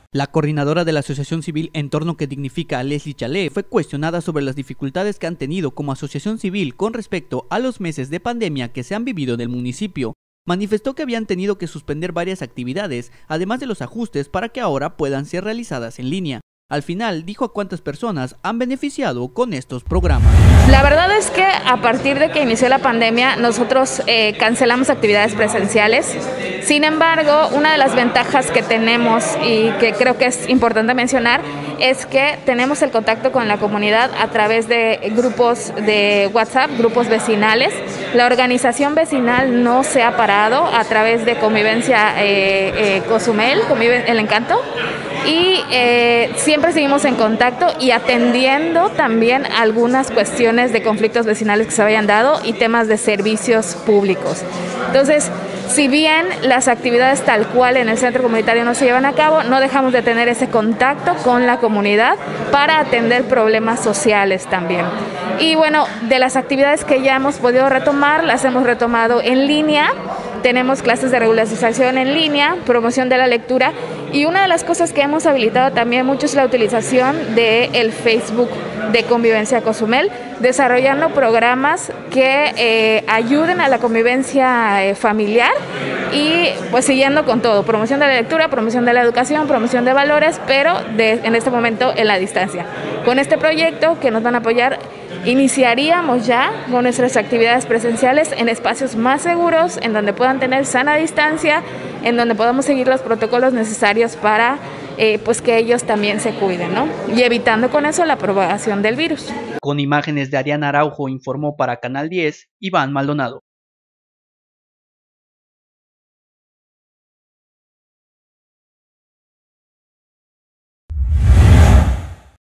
La coordinadora de la Asociación Civil Entorno que Dignifica, Leslie Chalé, fue cuestionada sobre las dificultades que han tenido como asociación civil con respecto a los meses de pandemia que se han vivido en el municipio. Manifestó que habían tenido que suspender varias actividades, además de los ajustes para que ahora puedan ser realizadas en línea. Al final, dijo a cuántas personas han beneficiado con estos programas. La verdad es que a partir de que inició la pandemia, nosotros cancelamos actividades presenciales. Sin embargo, una de las ventajas que tenemos y que creo que es importante mencionar es que tenemos el contacto con la comunidad a través de grupos de WhatsApp, grupos vecinales. La organización vecinal no se ha parado a través de Convivencia Cozumel, El Encanto. Y siempre seguimos en contacto y atendiendo también algunas cuestiones de conflictos vecinales que se habían dado y temas de servicios públicos. Entonces, si bien las actividades tal cual en el centro comunitario no se llevan a cabo, no dejamos de tener ese contacto con la comunidad para atender problemas sociales también. Y bueno, de las actividades que ya hemos podido retomar, las hemos retomado en línea. Tenemos clases de regularización en línea, promoción de la lectura y una de las cosas que hemos habilitado también mucho es la utilización del Facebook de Convivencia Cozumel, desarrollando programas que ayuden a la convivencia familiar y pues siguiendo con todo, promoción de la lectura, promoción de la educación, promoción de valores, pero en este momento en la distancia. Con este proyecto que nos van a apoyar, iniciaríamos ya con nuestras actividades presenciales en espacios más seguros, en donde puedan tener sana distancia, en donde podamos seguir los protocolos necesarios para pues que ellos también se cuiden, ¿no? Y evitando con eso la propagación del virus. Con imágenes de Ariana Araujo, informó para Canal 10, Iván Maldonado.